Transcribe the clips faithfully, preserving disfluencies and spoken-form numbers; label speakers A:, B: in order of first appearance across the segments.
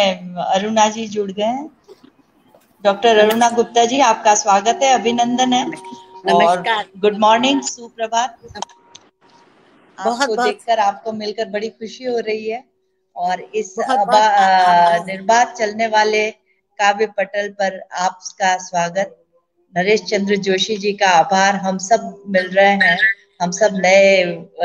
A: में अरुणा जी जुड़ गए हैं। डॉक्टर अरुणा गुप्ता जी, आपका स्वागत है, अभिनंदन है। और
B: नमस्कार।
A: गुड मॉर्निंग, सुप्रभात।
B: बहुत
A: आपको
B: बहुत
A: देखकर, आपको मिलकर बड़ी खुशी हो रही है। और इस
B: बहुत
A: अबा,
B: बहुत आभार।
A: निर्बाध चलने वाले काव्य पटल पर आपका स्वागत। नरेश चंद्र जोशी जी का आभार। हम सब मिल रहे हैं, हम सब नए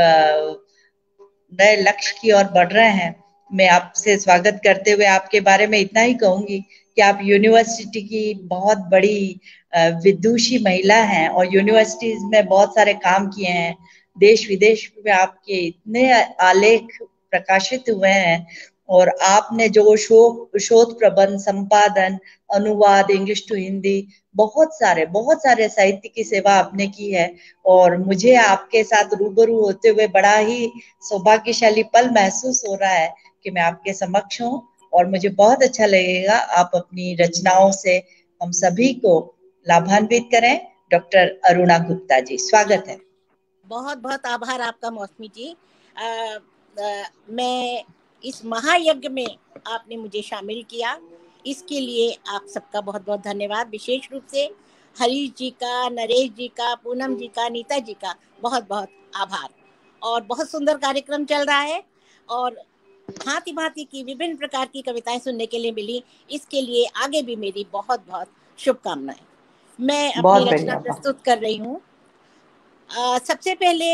A: नए लक्ष्य की ओर बढ़ रहे हैं। मैं आपसे स्वागत करते हुए आपके बारे में इतना ही कहूंगी कि आप यूनिवर्सिटी की बहुत बड़ी विदुषी महिला हैं और यूनिवर्सिटीज में बहुत सारे काम किए हैं। देश विदेश में आपके इतने आलेख प्रकाशित हुए हैं और आपने जो शोध शोध प्रबंध, संपादन, अनुवाद, इंग्लिश टू हिंदी, बहुत सारे बहुत सारे साहित्य की सेवा आपने की है। और मुझे आपके साथ रूबरू होते हुए बड़ा ही सौभाग्यशाली पल महसूस हो रहा है कि मैं आपके समक्ष हूँ। और मुझे बहुत अच्छा लगेगा आप अपनी रचनाओं से हम सभी को लाभान्वित करें। डॉक्टर अरुणा गुप्ता जी, स्वागत है।
B: बहुत बहुत आभार आपका मौसमी जी। आ, आ, मैं इस महायज्ञ में आपने मुझे शामिल किया, इसके लिए आप सबका बहुत बहुत धन्यवाद। विशेष रूप से हरीश जी का, नरेश जी का, पूनम जी का, नीता जी का बहुत बहुत आभार। और बहुत सुंदर कार्यक्रम चल रहा है और भांति भांति की विभिन्न प्रकार की कविताएं सुनने के लिए मिली, इसके लिए आगे भी मेरी बहुत बहुत शुभकामनाएं। मैं अपनी रचना प्रस्तुत कर रही हूँ। सबसे पहले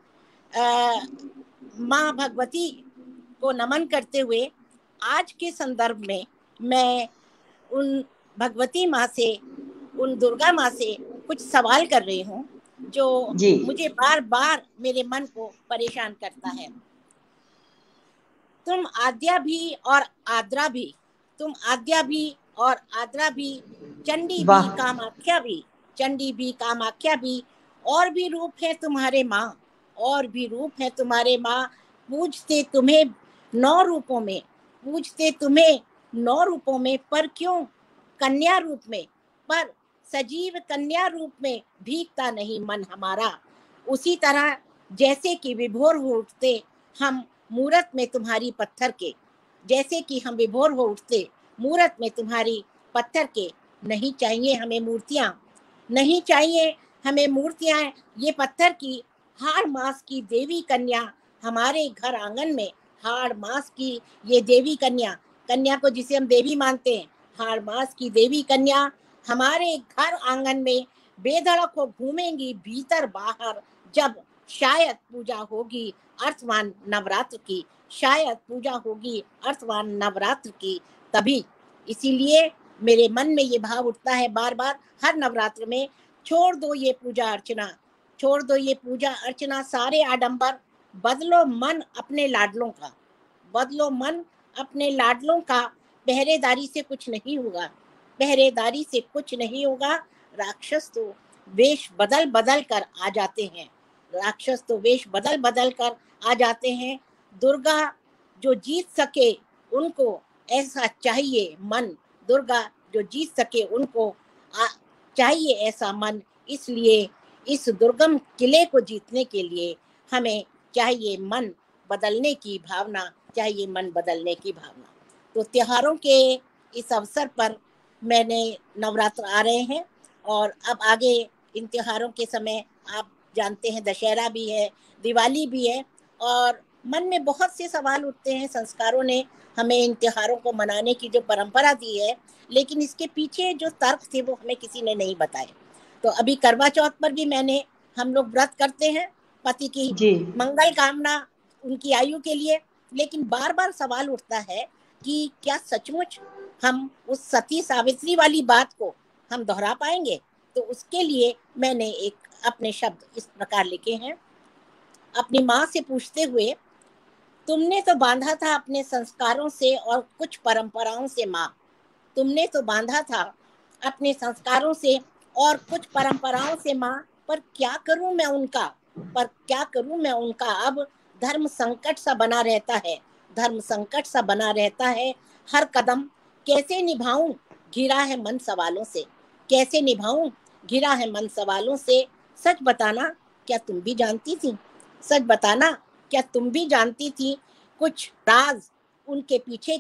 B: माँ भगवती को नमन करते हुए आज के संदर्भ में मैं उन भगवती माँ से, उन दुर्गा माँ से कुछ सवाल कर रही हूँ जो मुझे बार बार मेरे मन को परेशान करता है। तुम आद्या भी और आद्रा भी, तुम आद्या भी और आद्रा भी, चंडी भी कामाख्या भी, चंडी भी कामाख्या भी, और भी रूप है तुम्हारे माँ, और भी रूप है तुम्हारे माँ। पूजते तुम्हें नौ रूपों में, पूजते तुम्हें नौ रूपों में, पर क्यों कन्या रूप में, पर सजीव कन्या रूप में भीगता नहीं मन हमारा। उसी तरह जैसे कि विभोर हो उठते हम मूरत में तुम्हारी पत्थर के, जैसे कि हम विभोर हो उठते मूरत में तुम्हारी पत्थर के। नहीं चाहिए हमें मूर्तियाँ, नहीं चाहिए हमें मूर्तियाँ, ये पत्थर की हाड़ मास की देवी कन्या हमारे घर आंगन में, हाड़ मास की ये देवी कन्या, कन्या को जिसे हम देवी मानते हैं, हाड़ मास की देवी कन्या हमारे घर आंगन में बेधड़क हो घूमेंगी भीतर बाहर, जब शायद पूजा होगी अर्थवान नवरात्र की, शायद पूजा होगी अर्थवान नवरात्र की तभी। इसीलिए मेरे मन में ये भाव उठता है बार बार हर नवरात्र में, छोड़ दो ये पूजा अर्चना, छोड़ दो ये पूजा अर्चना सारे आडंबर, बदलो मन अपने लाडलों का, बदलो मन अपने लाडलों का। पहरेदारी से कुछ नहीं होगा, पहरेदारी से कुछ नहीं होगा। राक्षस तो वेश बदल बदल कर आ जाते हैं, राक्षस तो वेश बदल बदल कर आ जाते हैं। दुर्गा जो जीत सके उनको ऐसा चाहिए मन, दुर्गा जो जीत सके उनको आ, चाहिए ऐसा मन। इसलिए इस दुर्गम किले को जीतने के लिए हमें चाहिए मन बदलने की भावना, चाहिए मन बदलने की भावना। तो त्योहारों के इस अवसर पर मैंने, नवरात्र आ रहे हैं और अब आगे इन त्योहारों के समय आप जानते हैं दशहरा भी है, दिवाली भी है, और मन में बहुत से सवाल उठते हैं। संस्कारों ने हमें इन त्योहारों को मनाने की जो परंपरा दी है, लेकिन इसके पीछे जो तर्क थे वो हमें किसी ने नहीं बताए। तो अभी करवा चौथ पर भी मैंने, हम लोग व्रत करते हैं पति की मंगल कामना, उनकी आयु के लिए, लेकिन बार बार सवाल उठता है कि क्या सचमुच हम उस सती सावित्री वाली बात को हम दोहरा पाएंगे। तो उसके लिए मैंने एक अपने शब्द इस प्रकार लिखे हैं। अपनी माँ से पूछते हुए, तुमने तो बांधा था अपने संस्कारों से और कुछ परंपराओं से माँ, तुमने तो बांधा था अपने संस्कारों से और कुछ परंपराओं से माँ, पर क्या करूं मैं उनका, पर क्या करूं मैं उनका। अब धर्म संकट सा बना रहता है, धर्म संकट सा बना रहता है हर कदम। कैसे निभाऊं घिरा है मन सवालों से, कैसे निभाऊं घिरा है मन सवालों से। सच बताना क्या तुम भी जानती थी, सच बताना क्या तुम भी जानती थी कुछ राज उनके पीछे का,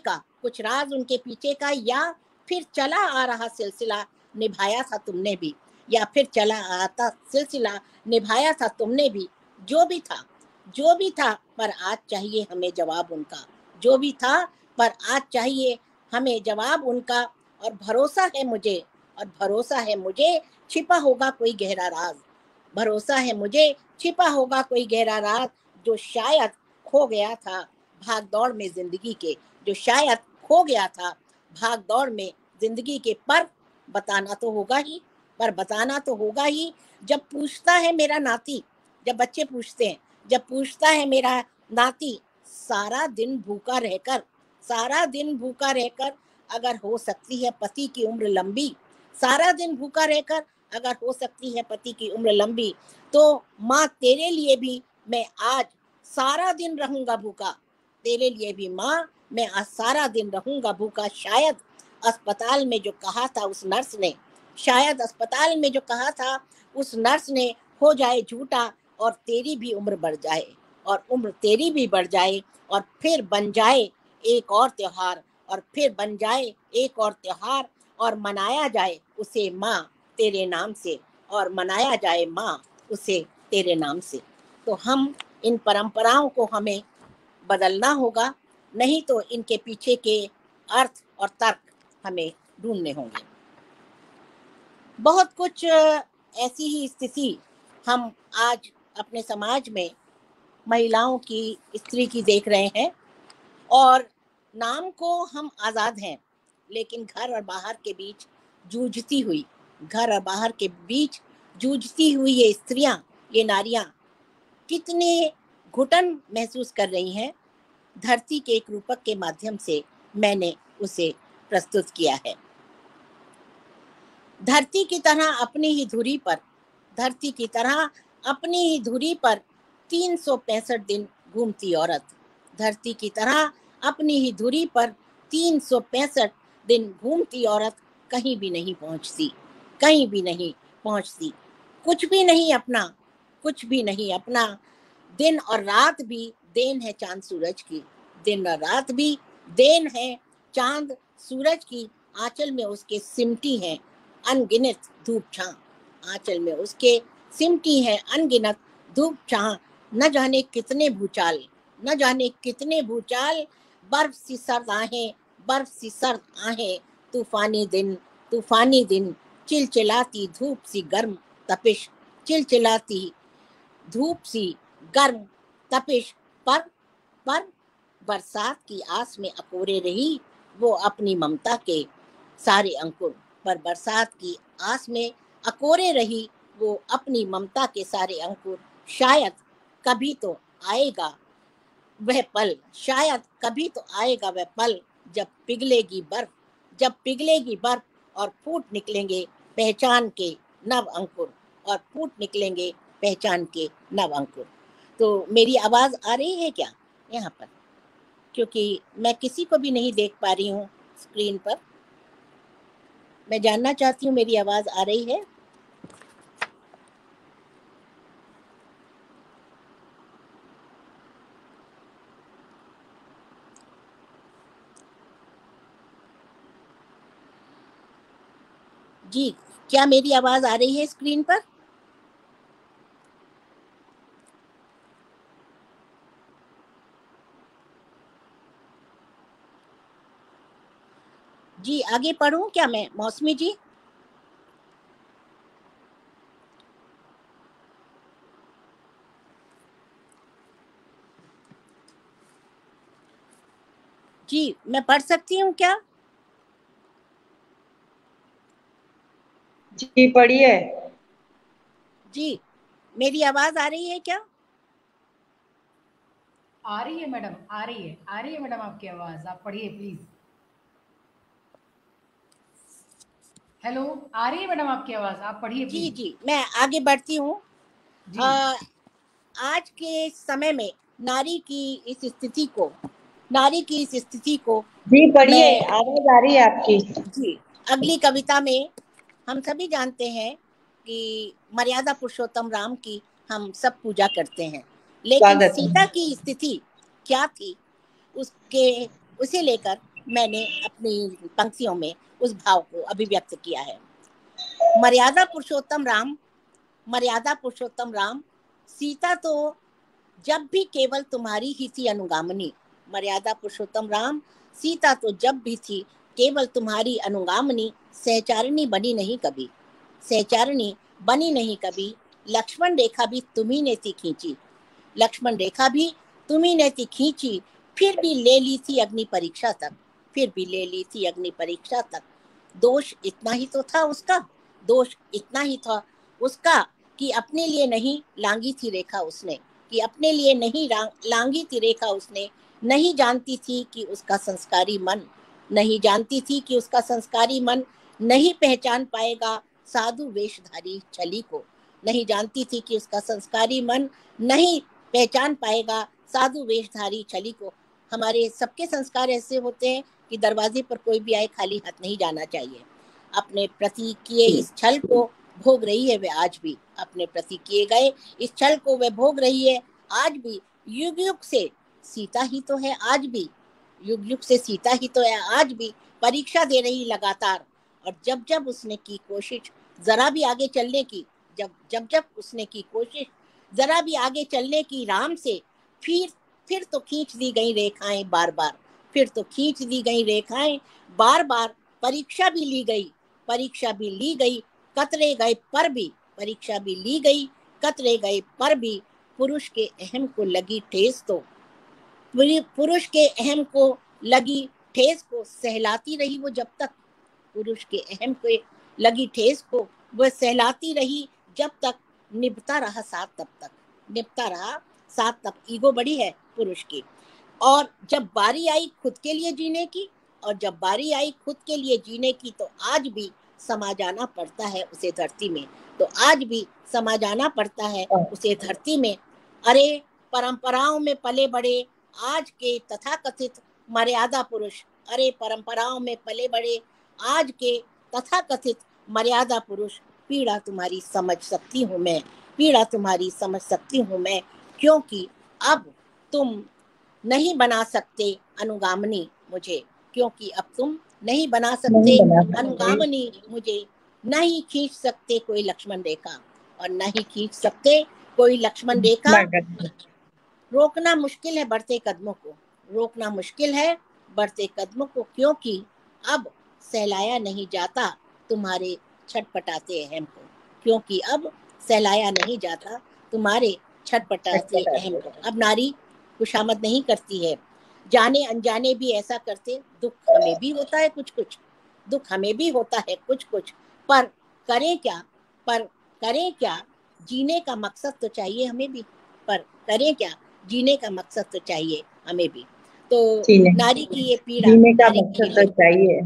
B: कुछ राज उनके पीछे का, या फिर चला आ रहा सिलसिला निभाया था तुमने भी, या फिर चला आता सिलसिला निभाया था तुमने भी। जो भी था जो भी था पर आज चाहिए हमें जवाब उनका, जो भी था पर आज चाहिए हमें जवाब उनका। और भरोसा है मुझे, और भरोसा है मुझे छिपा होगा कोई गहरा राज, भरोसा है मुझे छिपा होगा कोई गहरा राज, जो शायद खो गया था भाग दौड़ में जिंदगी के, जो शायद खो गया था भाग दौड़ में जिंदगी के। पर बताना तो होगा ही, पर बताना तो होगा ही। जब पूछता है मेरा नाती, जब बच्चे पूछते हैं, जब पूछता है मेरा नाती, सारा दिन भूखा रहकर, सारा दिन भूखा रहकर अगर हो सकती है पति की उम्र लंबी, सारा दिन भूखा रहकर अगर हो सकती है पति की उम्र लंबी, तो माँ तेरे लिए भी मैं आज सारा दिन रहूंगा भूखा, तेरे लिए भी माँ मैं आज सारा दिन रहूंगा भूखा। शायद अस्पताल में जो कहा था उस नर्स ने, शायद अस्पताल में जो कहा था उस नर्स ने हो जाए झूठा, और तेरी भी उम्र बढ़ जाए, और उम्र तेरी भी बढ़ जाए, और फिर बन जाए एक और त्योहार, और फिर बन जाए एक और त्योहार, और मनाया जाए उसे माँ तेरे नाम से, और मनाया जाए माँ उसे तेरे नाम से। तो हम इन परंपराओं को हमें बदलना होगा, नहीं तो इनके पीछे के अर्थ और तर्क हमें ढूंढने होंगे। बहुत कुछ ऐसी ही स्थिति हम आज अपने समाज में महिलाओं की, स्त्री की देख रहे हैं। और नाम को हम आज़ाद हैं, लेकिन घर और बाहर के बीच जूझती हुई, घर और बाहर के बीच जूझती हुई ये स्त्रियां, ये नारियां कितने घुटन महसूस कर रही हैं, धरती के एक रूपक के माध्यम से मैंने उसे प्रस्तुत किया है। धरती की तरह अपनी ही धुरी पर, धरती की तरह अपनी ही धुरी पर तीन सौ पैंसठ दिन घूमती औरत, धरती की तरह अपनी ही धुरी पर तीन सौ पैंसठ दिन घूमती औरत कहीं भी नहीं पहुंचती, कहीं भी नहीं पहुंचती, कुछ भी नहीं अपना, कुछ भी नहीं अपना। दिन और रात भी देन है चांद सूरज की, दिन और रात भी देन है चांद सूरज की। आंचल में उसके सिमटी है अनगिनत धूप छां, आंचल में उसके सिमटी है अनगिनत धूप छां। न जाने कितने भूचाल, न जाने कितने भूचाल, बर्फ सी सर्द आहें, बर्फ सी सर्द आहें, तूफानी दिन, तूफानी दिन, चिलचिलाती धूप सी गर्म तपिश, चिलचिलाती धूप सी गर्म तपिश। पर पर बरसात की आस में अकोरे रही वो अपनी ममता के सारे अंकुर, पर बरसात की आस में अकोरे रही वो अपनी ममता के सारे अंकुर। शायद कभी तो आएगा वह पल, शायद कभी तो आएगा वह पल, जब पिघलेगी बर्फ, जब पिघलेगी बर्फ और फूट निकलेंगे पहचान के नव अंकुर, और फूट निकलेंगे पहचान के नव अंकुर। तो मेरी आवाज आ रही है क्या यहाँ पर? क्योंकि मैं किसी को भी नहीं देख पा रही हूँ स्क्रीन पर। मैं जानना चाहती हूँ मेरी आवाज आ रही है? जी, क्या मेरी आवाज आ रही है स्क्रीन पर? जी, आगे पढ़ूं क्या मैं मौसमी जी? जी, मैं पढ़ सकती हूँ क्या?
A: जी पढ़िए।
B: जी, मेरी आवाज आ रही है क्या?
C: आ रही है मैडम, आ रही है, आ रही है मैडम आपकी आवाज, आप पढ़िए प्लीज। हेलो, आ रही है मैडम आपकी आवाज, आप पढ़िए प्लीज।
B: जी जी, मैं आगे बढ़ती हूँ। आज के समय में नारी की इस स्थिति को, नारी की इस स्थिति को
A: जी पढ़िए, आवाज आ रही है आपकी।
B: जी, अगली कविता में हम सभी जानते हैं कि मर्यादा पुरुषोत्तम राम की हम सब पूजा करते हैं, लेकिन सीता की स्थिति क्या थी उसके उसे लेकर मैंने अपनी पंक्तियों में उस भाव को अभिव्यक्त किया है। मर्यादा पुरुषोत्तम राम, मर्यादा पुरुषोत्तम राम, सीता तो जब भी केवल तुम्हारी ही थी अनुगामनी। मर्यादा पुरुषोत्तम राम, सीता तो जब भी थी केवल तुम्हारी अनुगामनी, सहचारिणी बनी नहीं कभी, सहचारिणी बनी नहीं कभी। लक्ष्मण रेखा भी तुम्ही ने थी खींची, लक्ष्मण रेखा भी तुम्ही ने थी खींची, फिर भी ले ली थी अग्नि परीक्षा तक, फिर भी ले ली थी अग्नि परीक्षा तक। दोष इतना ही तो था उसका, दोष इतना ही था उसका कि अपने लिए नहीं लांगी थी रेखा उसने, कि अपने लिए नहीं लांगी थी रेखा उसने। नहीं जानती थी कि उसका संस्कारी मन, नहीं जानती थी कि उसका संस्कारी मन नहीं पहचान पाएगा साधु वेशधारी छली को, नहीं जानती थी कि उसका संस्कारी मन नहीं पहचान पाएगा साधु वेशधारी छली को। हमारे सबके संस्कार ऐसे होते हैं कि दरवाजे पर कोई भी आए खाली हाथ नहीं जाना चाहिए। अपने प्रति किए इस छल को भोग रही है वे आज भी, अपने प्रति किए गए इस छल को वे भोग रही है आज भी। युग युग से सीता ही तो है आज भी, युग युग से सीता ही तो है आज भी, परीक्षा दे रही लगातार। और जब जब उसने की कोशिश जरा भी आगे चलने की, जब जब जब उसने की कोशिश जरा भी आगे चलने की राम से, फिर फिर तो खींच दी गई रेखाएं बार बार, फिर तो खींच दी गई रेखाएं बार बार। परीक्षा भी ली गई, परीक्षा भी ली गई, कतरे गए पर भी, परीक्षा भी ली गई, कतरे गए पर भी। पुरुष के अहम को लगी ठेस तो, पुरुष के अहम को लगी ठेस को सहलाती रही वो जब तक, पुरुष के अहम को लगी ठेस को वह सहलाती रही जब तक। निभता रहा साथ तब तक, निभता रहा साथ तब। ईगो बड़ी है पुरुष की। और जब बारी आई खुद के लिए जीने की, और जब बारी आई खुद के लिए जीने की, तो आज भी समा जाना पड़ता है उसे धरती में, तो आज भी समा जाना पड़ता है उसे धरती में। अरे परंपराओं में पले बड़े आज के तथाकथित मर्यादा पुरुष, अरे परंपराओं में पले बड़े आज के तथाकथित मर्यादा पुरुष। पीड़ा तुम्हारी समझ सकती हूँ मैं, पीड़ा तुम्हारी समझ सकती हूँ मैं, क्योंकि अब तुम नहीं बना सकते अनुगामनी मुझे, क्योंकि अब तुम नहीं बना सकते अनुगामनी मुझे। नहीं खींच सकते कोई लक्ष्मण रेखा, और नहीं खींच सकते कोई लक्ष्मण रेखा। रोकना मुश्किल है बढ़ते कदमों को, रोकना मुश्किल है बढ़ते कदमों को, क्योंकि अब सहलाया नहीं जाता तुम्हारे छटपटाते अहम को, क्योंकि अब सहलाया नहीं जाता तुम्हारे छटपटाते अहम को। अब नारी खुशामद नहीं करती है, जाने अनजाने भी ऐसा करते। दुख हमें भी होता है कुछ कुछ, दुख हमें भी होता है कुछ कुछ, पर करें क्या, पर करें क्या, जीने का मकसद तो चाहिए हमें भी, पर करें क्या, जीने का मकसद तो चाहिए हमें भी। तो नारी की ये पीड़ा,
A: जीने का मकसद तो चाहिए।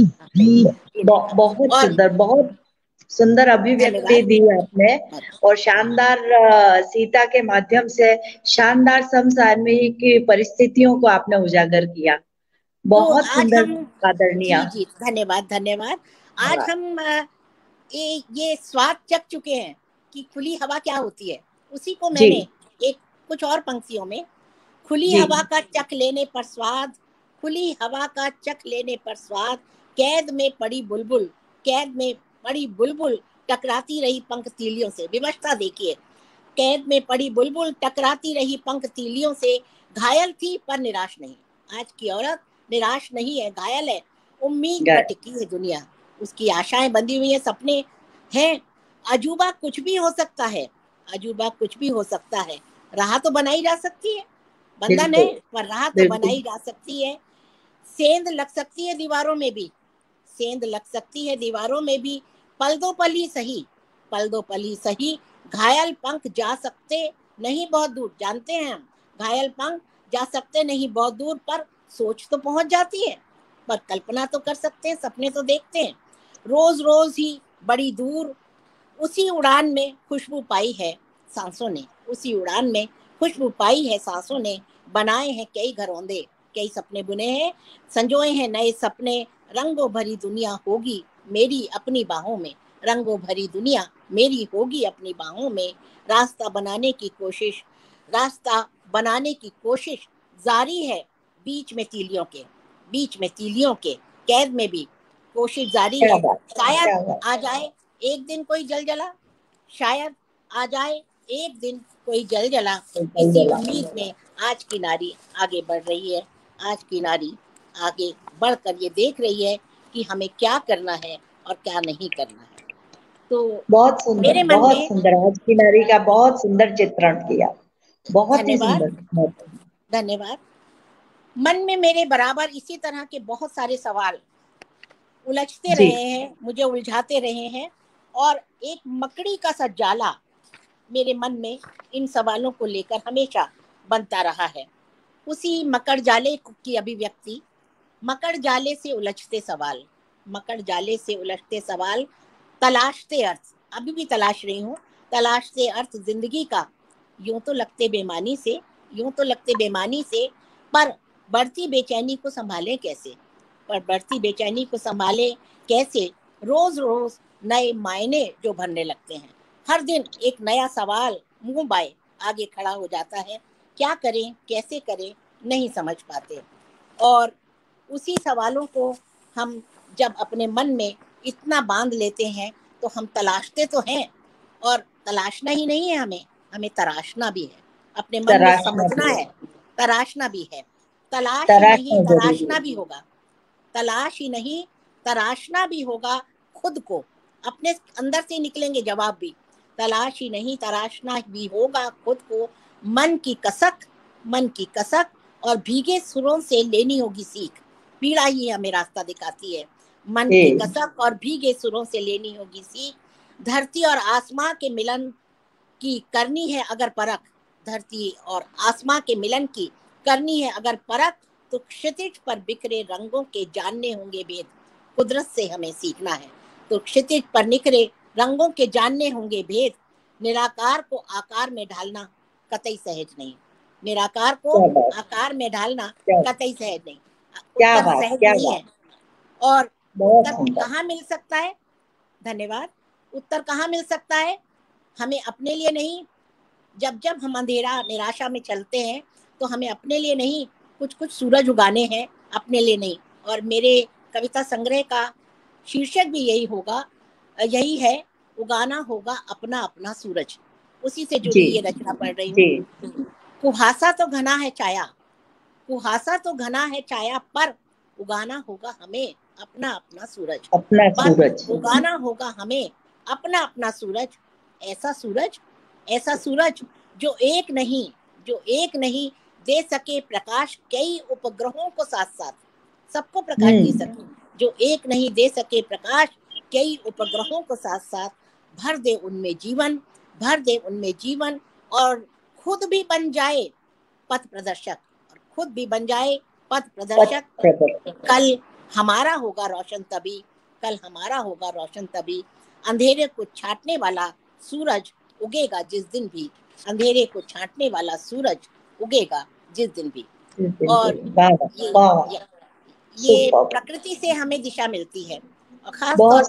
A: बहुत सुंदर, बहुत सुंदर अभिव्यक्ति दी आपने, और शानदार सीता के माध्यम से शानदार समसामयिक की परिस्थितियों को आपने उजागर किया। बहुत
B: तो
A: सुंदर आदरणीय।
B: जी जी धन्यवाद धन्यवाद। आज हम ये ये स्वाद चख चुके हैं कि खुली हवा क्या होती है, उसी को मैंने एक कुछ और पंक्तियों में, खुली हवा का चख लेने पर स्वाद, खुली हवा का चख लेने पर स्वाद, कैद में पड़ी बुलबुल, कैद में पड़ी बुलबुल टकराती रही पंख तीलियों से। विवशता देखिए, कैद में पड़ी बुलबुल टकराती रही पंख तीलियों से, घायल थी पर निराश नहीं। आज की औरत निराश नहीं है, घायल है। उम्मीद पर टिकी है दुनिया, उसकी आशाएं बंधी हुई है, सपने हैं। अजूबा कुछ भी हो सकता है, अजूबा कुछ भी हो सकता है, राह तो बनाई जा सकती है, बंधन है पर राह तो बनाई जा सकती है। सेंध लग सकती है दीवारों में भी, सेंध लग सकती है दीवारों में भी, पल दो पल ही सही, पल दो पल ही सही। घायल पंख जा सकते नहीं बहुत दूर, जानते हैं हम, घायल पंख जा सकते नहीं बहुत दूर, पर सोच तो पहुंच जाती है, पर कल्पना तो कर सकते हैं, सपने तो देखते हैं। रोज रोज ही बड़ी दूर, उसी उड़ान में खुशबू पाई है सांसों ने, उसी उड़ान में खुशबू पाई है सांसों ने। बनाए हैं कई घरौंदे, कई सपने बुने हैं, संजोए हैं नए सपने। रंगों भरी दुनिया होगी मेरी अपनी बाहों में, रंगों भरी दुनिया मेरी होगी अपनी बाहों में। रास्ता बनाने की कोशिश, रास्ता बनाने की कोशिश जारी है बीच में तीलियों के, बीच में तीलियों के कैद में भी कोशिश जारी
A: क्या
B: है।
A: बात, क्या
B: शायद
A: बात।
B: आ जाए एक दिन कोई जल जला, शायद आ जाए एक दिन कोई जल जला। इसी उम्मीद में आज की नारी आगे बढ़ रही है। आज की नारी आगे बढ़कर ये देख रही है कि हमें क्या करना है और क्या नहीं करना है। तो
A: बहुत सुंदर,
B: मेरे मन
A: बहुत
B: में
A: सुंदर, आज की नारी का बहुत सुंदर चित्रण किया, बहुत ही
B: धन्यवाद,
A: सुंदर।
B: धन्यवाद। मन में मेरे बराबर इसी तरह के बहुत सारे सवाल उलझते
A: जी,
B: रहे हैं, मुझे उलझाते रहे हैं, और एक मकड़ी का सा जाला मेरे मन में इन सवालों को लेकर हमेशा बनता रहा है। उसी मकड़ जाले की अभिव्यक्ति, मकड़ जाले से उलझते सवाल, मकड़ जाले से उलझते सवाल, तलाशते अर्थ, अभी भी तलाश रही हूँ, तलाशते अर्थ जिंदगी का। यूं तो लगते बेमानी से, यूं तो लगते बेमानी से, पर बढ़ती बेचैनी को संभाले कैसे, पर बढ़ती बेचैनी को संभाले कैसे। रोज रोज नए मायने जो भरने लगते हैं, हर दिन एक नया सवाल मुंह बाए आगे खड़ा हो जाता है। क्या करें, कैसे करें, नहीं समझ पाते। और उसी सवालों को हम जब अपने मन में इतना बांध लेते हैं तो हम तलाशते तो हैं, और तलाशना ही नहीं है, हमें हमें तराशना भी है, अपने मन में समझना है, तराशना भी है। तलाश ही नहीं, तराशना भी होगा, तलाश ही नहीं तराशना भी होगा खुद को, अपने अंदर से निकलेंगे जवाब भी। तलाश ही नहीं तराशना भी होगा खुद को, मन की कसक, मन की कसक और भीगे सुरों से लेनी होगी सीख। पीड़ा ही हमें रास्ता दिखाती है। मन की कसक और भीगे सुरों से लेनी होगी सीख। धरती और आसमां के मिलन की करनी है अगर परख, धरती और आसमां के मिलन की करनी है अगर परख, तो क्षितिज पर बिखरे रंगों के जानने होंगे भेद। कुदरत से हमें सीखना है तो क्षितिज पर निखरे रंगों के जानने होंगे भेद। निराकार को आकार में ढालना कतई सहज नहीं, निराकार को आकार में ढालना कतई सहज नहीं, उत्तर सहज नहीं है। और उत्तर कहाँ मिल सकता है? धन्यवाद। उत्तर कहाँ मिल सकता है? हमें अपने लिए नहीं, जब जब हम अंधेरा निराशा में चलते हैं तो हमें अपने लिए नहीं, कुछ कुछ सूरज उगाने हैं, अपने लिए नहीं। और मेरे कविता संग्रह का शीर्षक भी यही होगा, यही है, उगाना होगा अपना अपना सूरज। उसी से जुड़ी ये रचना पढ़ रही हूँ। कुहासा तो घना है छाया, कुहासा तो घना है छाया, पर उगाना होगा हमें अपना अपना सूरज,
A: अपना सूरज,
B: उगाना होगा हमें अपना अपना सूरज। ऐसा सूरज, ऐसा सूरज जो एक नहीं, जो एक नहीं दे सके प्रकाश कई उपग्रहों को साथ साथ, सबको प्रकाश दे सके, जो एक नहीं दे सके प्रकाश कई उपग्रहों को साथ साथ, भर दे उनमें जीवन, भर दे उनमें जीवन, और खुद भी बन जाए पथ प्रदर्शक, और खुद भी बन जाए पथ प्रदर्शक। कल हमारा होगा रोशन तभी, कल हमारा होगा रोशन तभी, अंधेरे को छाटने वाला सूरज उगेगा जिस दिन भी, अंधेरे को छाटने वाला सूरज उगेगा जिस दिन भी। और ये, ये, ये प्रकृति से हमें दिशा मिलती है, और खास तौर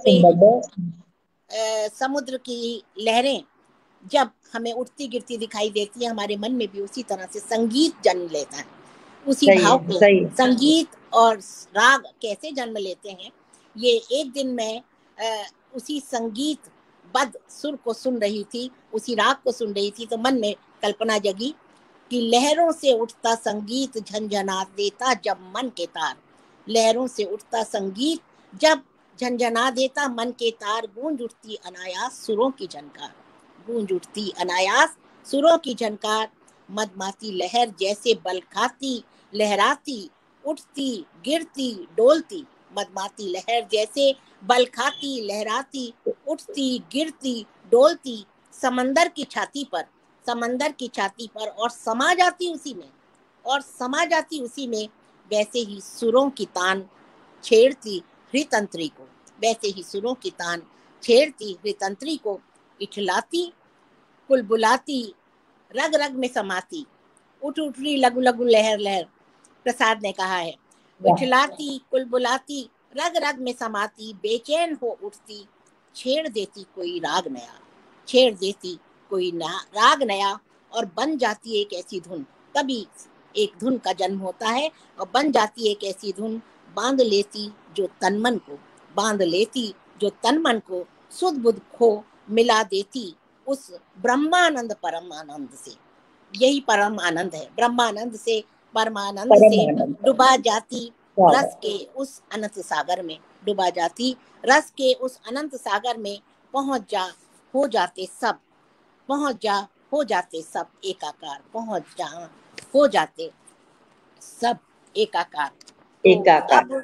B: पे समुद्र की लहरें जब हमें उठती गिरती दिखाई देती है, हमारे मन में भी उसी तरह से संगीत जन्म लेता है। उसी भाव को संगीत और राग कैसे जन्म लेते हैं, ये एक दिन मैं आ, उसी संगीत बद सुर को सुन रही थी, उसी राग को सुन रही थी, तो मन में कल्पना जगी कि लहरों से उठता संगीत झंझना देता जब मन के तार, लहरों से उठता संगीत जब झंझना देता मन के तार, गूंज उठती अनायास सुरों की झनकार, गूंज उठती अनायास सुरों की झनकार। मदमाती लहर जैसे बल खाती लहराती, उठती गिरती डोलती, मदमाती लहर जैसे बल खाती लहराती, उठती गिरती डोलती, समंदर की छाती पर, समंदर की छाती पर, और समा जाती उसी में, और समा जाती उसी में, वैसे ही सुरों की तान छेड़ती हृतंत्री को, वैसे ही सुरों की तान छेड़ती हृतंत्री को, इठलाती कुलबुलाती रग रग में समाती, उठ उठ रही लघु लघु लहर लहर, प्रसाद ने कहा है। इठलाती कुलबुलाती रग रग में समाती, बेचैन हो उठती, छेड़ देती कोई राग नया, छेड़ देती कोई राग नया, और बन जाती एक ऐसी धुन, तभी एक धुन का जन्म होता है और बन जाती एक ऐसी धुन, बांध लेती जो तन मन को, बांध लेती जो तन मन को, सुध बुध खो मिला देती उस ब्रह्मानंद परमानंद से। यही परम आनंद है, ब्रह्मानंद से परमानंद से डुबा जाती रस के उस अनंत सागर में, डुबा जाती रस के उस अनंत सागर में, पहुंच जा हो जाते सब, पहुंच जा हो जाते सब एकाकार, पहुंच जा हो जाते सब एकाकार।
A: एकाकार।
B: तो अब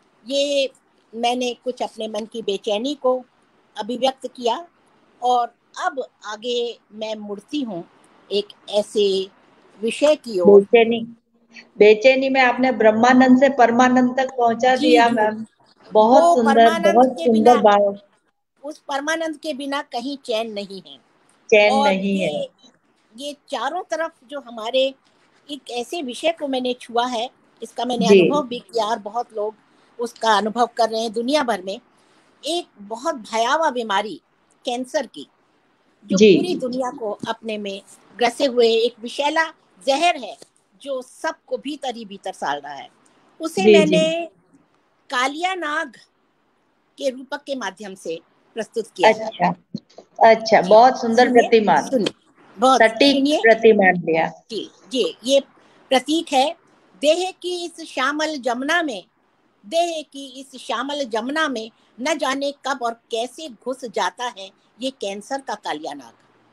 B: ये मैंने कुछ अपने मन की बेचैनी को अभिव्यक्त किया और अब आगे मैं मुड़ती हूँ एक ऐसे विषय की ओर।
A: बेचैनी बेचैनी में आपने ब्रह्मानंद से परमानंद तक पहुंचा दिया मैम। बहुत सुंदर, बहुत सुंदर बात।
B: उस परमानंद के बिना कहीं चैन नहीं है।
A: चैन
B: और
A: नहीं
B: ये
A: है।
B: ये चारों तरफ जो हमारे एक ऐसे विषय को मैंने छुआ है, इसका मैंने अनुभव भी किया और बहुत लोग उसका अनुभव कर रहे हैं दुनिया भर में। एक बहुत भयावह बीमारी कैंसर की, जो पूरी दुनिया को अपने में ग्रसे हुए एक विषैला जहर है जो सबको भीतर ही भीतर साल रहा है, उसे
A: जी,
B: मैंने
A: जी।
B: कालिया नाग के रूपक के माध्यम से प्रस्तुत किया।
A: अच्छा, अच्छा, बहुत सुंदर प्रतिमान,
B: सुनिए, बहुत
A: सटीक प्रतिमान दिया।
B: जी जी, ये प्रतीक है देह की इस श्यामल जमुना में, देह की इस श्यामल जमुना में न जाने कब और कैसे घुस जाता है ये कैंसर का कालिया नाग।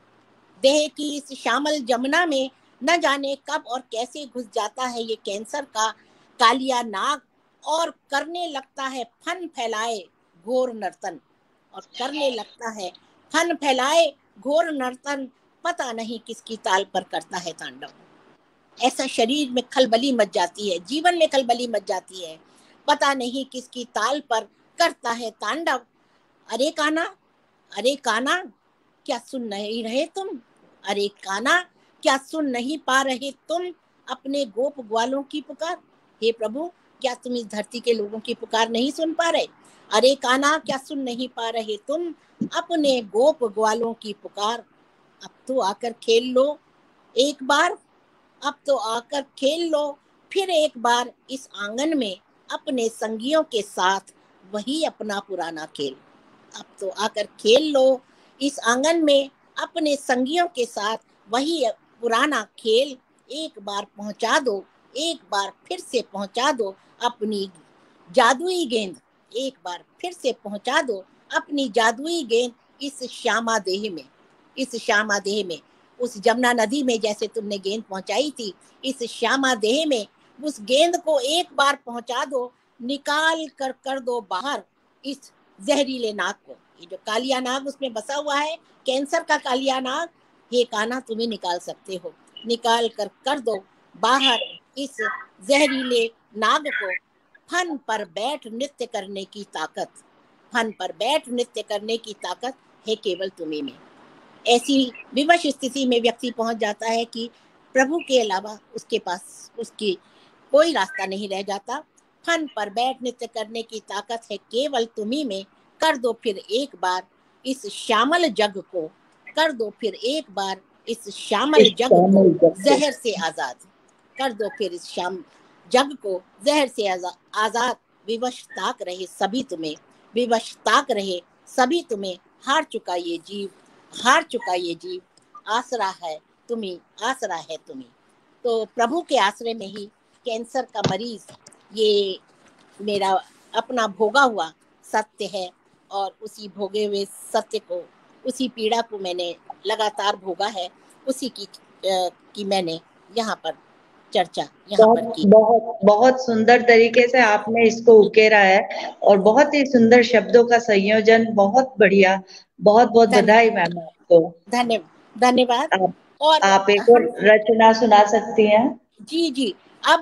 B: देह की इस श्यामल जमुना में न जाने कब और कैसे घुस जाता है ये कैंसर का कालिया नाग, और करने लगता है फन फैलाए घोर नर्तन, और करने लगता है फन फैलाए घोर नर्तन, पता नहीं किसकी ताल पर करता है तांडव। ऐसा शरीर में खलबली मच जाती है, जीवन में खलबली मच जाती है, पता नहीं किसकी ताल पर करता है तांडव। अरे काना, अरे काना, क्या सुन नहीं रहे तुम? अरे काना, क्या सुन नहीं पा रहे तुम अपने गोप ग्वालों की पुकार? हे प्रभु, क्या तुम इस धरती के लोगों की पुकार नहीं सुन पा रहे? अरे काना, क्या सुन नहीं पा रहे तुम अपने गोप ग्वालों की पुकार? अब तो आकर खेल लो एक बार, अब तो आकर खेल लो फिर एक बार इस आंगन में अपने संगियों के साथ वही अपना पुराना खेल। अब तो आकर खेल लो इस आंगन में अपने संगियों के साथ वही पुराना खेल। एक बार पहुंचा दो, एक बार फिर से पहुंचा दो अपनी जादुई गेंद, एक बार फिर से पहुंचा दो अपनी जादुई गेंद इस श्यामा देह में, इस श्यामा देह में, उस जमुना नदी में जैसे तुमने गेंद पहुंचाई थी, इस श्यामा देह में उस गेंद को एक बार पहुंचा दो, निकाल कर कर दो बाहर इस जहरीले नाग को। ये जो कालिया नाग उसमें बसा हुआ है, कैंसर का कालिया नाग, ये काना तुम्हें निकाल सकते हो, निकाल कर कर दो बाहर इस जहरीले नाग को। फन पर बैठ नृत्य करने की ताकत, फन पर बैठ नृत्य करने की ताकत है केवल तुम्ही में। ऐसी विवश स्थिति में व्यक्ति पहुंच जाता है कि प्रभु के अलावा उसके पास उसकी कोई रास्ता नहीं रह जाता। फन पर बैठ नृत्य करने की ताकत है केवल तुम्ही में, कर दो फिर एक बार इस श्यामल जग को, कर दो फिर एक बार इस श्यामल जग को जहर से आजाद, कर दो फिर इस श्याम जग को जहर से आजाद। विवश ताक रहे सभी तुम्हें, विवश ताक रहे सभी तुम्हें, हार चुका ये जीव, हार चुका ये जीव, आसरा है तुम्ही, आसरा है तुम्ही। तो प्रभु के आश्रय में ही कैंसर का मरीज, ये मेरा अपना भोगा हुआ सत्य है, और उसी भोगे हुए सत्य को, उसी पीड़ा को मैंने लगातार भोगा है, उसी की आ, की मैंने यहाँ पर चर्चा यहाँ पर की।
A: बहुत बहुत सुंदर तरीके से आपने इसको उकेरा है और बहुत ही सुंदर शब्दों का संयोजन, बहुत बढ़िया, बहुत बहुत बधाई मैम आपको।
B: धन्यवाद, धन्यवाद।
A: आप,
B: और
A: आप एक और रचना सुना सकती हैं? जी
B: जी। अब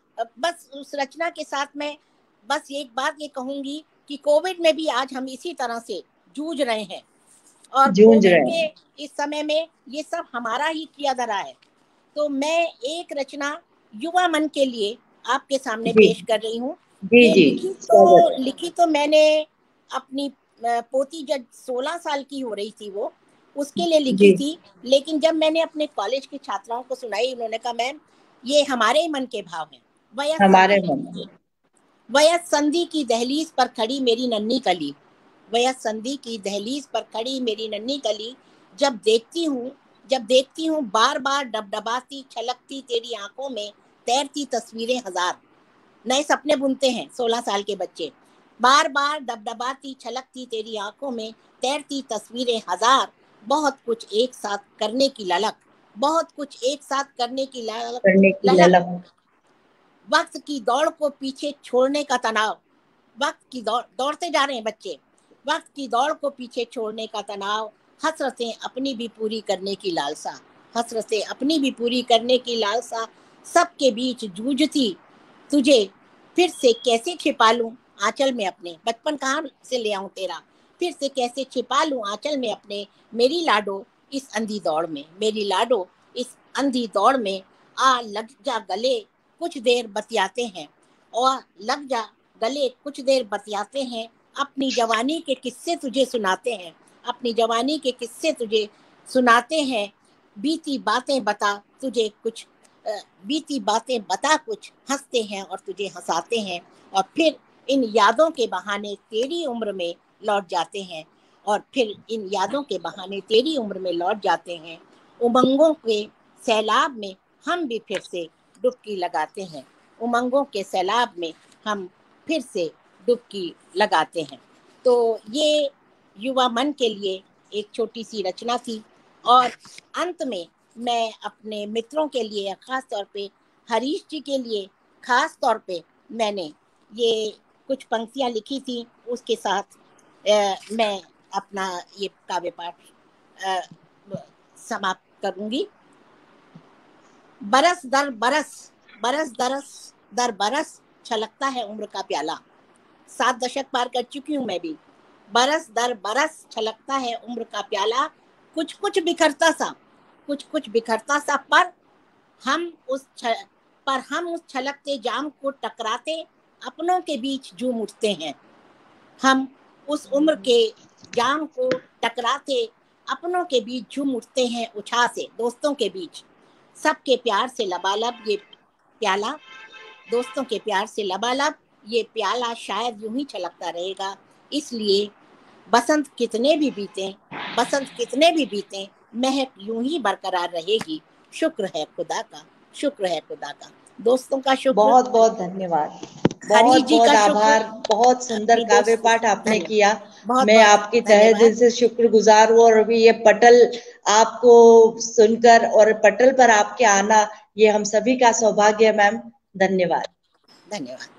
B: बस उस रचना के साथ में बस एक बात ये कहूंगी कि कोविड में भी आज हम इसी तरह से जूझ रहे हैं, और कोविड के इस समय में ये सब हमारा ही किया धरा है। तो मैं एक रचना युवा मन के लिए आपके सामने पेश कर रही हूँ। ये लिखी तो लिखी तो मैंने अपनी पोती जब सोलह साल की हो रही थी वो, उसके लिए लिखी थी, लेकिन जब मैंने अपने कॉलेज की छात्राओं को सुनाई, उन्होंने कहा मैम ये हमारे मन के भाव हैं। वयस
A: हमारे
B: संधि
A: मन
B: वयस संधि की दहलीज पर खड़ी मेरी नन्ही कली, वयस संधि की दहलीज पर खड़ी मेरी नन्ही कली, जब देखती हूँ जब देखती हूँ बार बार डबडबाती छलकती तेरी आंखों में तैरती तस्वीरें हजार। नए सपने बुनते हैं सोलह साल के बच्चे। बार बार डबडबाती छलकती तेरी आंखों में तैरती तस्वीरें हजार, बहुत कुछ एक साथ करने की ललक, बहुत कुछ एक साथ करने की ललक
A: करने की
B: ललक
A: ललक।
B: वक्त की दौड़ को पीछे छोड़ने का तनाव, वक्त की दौड़ दौड़ते जा रहे हैं बच्चे, वक्त की दौड़ को पीछे छोड़ने का तनाव, हसरतें अपनी भी पूरी करने की लालसा, हसरतें अपनी भी पूरी करने की लालसा, सबके बीच जूझती तुझे फिर से कैसे छिपा लूं आंचल में अपने, बचपन कहाँ से ले आऊं तेरा, फिर से कैसे छिपा लूं आंचल में अपने, मेरी लाडो इस अंधी दौड़ में, मेरी लाडो इस अंधी दौड़ में, आ लग जा गले कुछ देर बतियाते हैं, और लग जा गले कुछ देर बतियाते हैं, अपनी जवानी के किस्से तुझे सुनाते हैं, अपनी जवानी के किस्से तुझे सुनाते हैं, बीती बातें बता तुझे कुछ बीती बातें बता कुछ, हंसते हैं और तुझे हंसाते हैं, और फिर इन यादों के बहाने तेरी उम्र में लौट जाते हैं, और फिर इन यादों के बहाने तेरी उम्र में लौट जाते हैं, उमंगों के सैलाब में हम भी फिर से डुबकी लगाते हैं, उमंगों के सैलाब में हम फिर से डुबकी लगाते हैं। तो ये युवा मन के लिए एक छोटी सी रचना थी, और अंत में मैं अपने मित्रों के लिए, खास तौर पे हरीश जी के लिए खास तौर पे मैंने ये कुछ पंक्तियां लिखी थी, उसके साथ आ, मैं अपना ये काव्य पाठ समाप्त करूंगी। बरस दर बरस बरस दरस दर बरस छलकता है उम्र का प्याला, सात दशक पार कर चुकी हूँ मैं भी, बरस दर बरस छलकता है उम्र का प्याला, कुछ कुछ बिखरता सा कुछ कुछ बिखरता सा पर हम उस छ, पर हम उस छलकते जाम को टकराते अपनों के बीच झूम उठते हैं, हम उस उम्र के जाम को टकराते अपनों के बीच झूम उठते हैं उछाल से, दोस्तों के बीच सबके प्यार से लबालब ये प्याला, दोस्तों के प्यार से लबालब ये प्याला शायद यूं ही छलकता रहेगा, इसलिए बसंत कितने भी बीते बसंत कितने भी बीते महक यूं ही बरकरार रहेगी, शुक्र है खुदा का, शुक्र है खुदा का। दोस्तों का शुक्र,
A: बहुत बहुत धन्यवाद,
B: हरीश
A: बहुत
B: जी
A: बहुत
B: का
A: आभार,
B: शुक्र,
A: बहुत सुंदर
B: अपनी
A: काव्य
B: दोस्त
A: पाठ आपने
B: धन्यवाद,
A: किया।
B: बहुत
A: मैं
B: बहुत
A: आपकी तहे
B: धन्यवाद।
A: दिल से शुक्रगुजार हूँ, और अभी ये पटल आपको सुनकर और पटल पर आपके आना ये हम सभी का सौभाग्य है मैम। धन्यवाद।
B: धन्यवाद।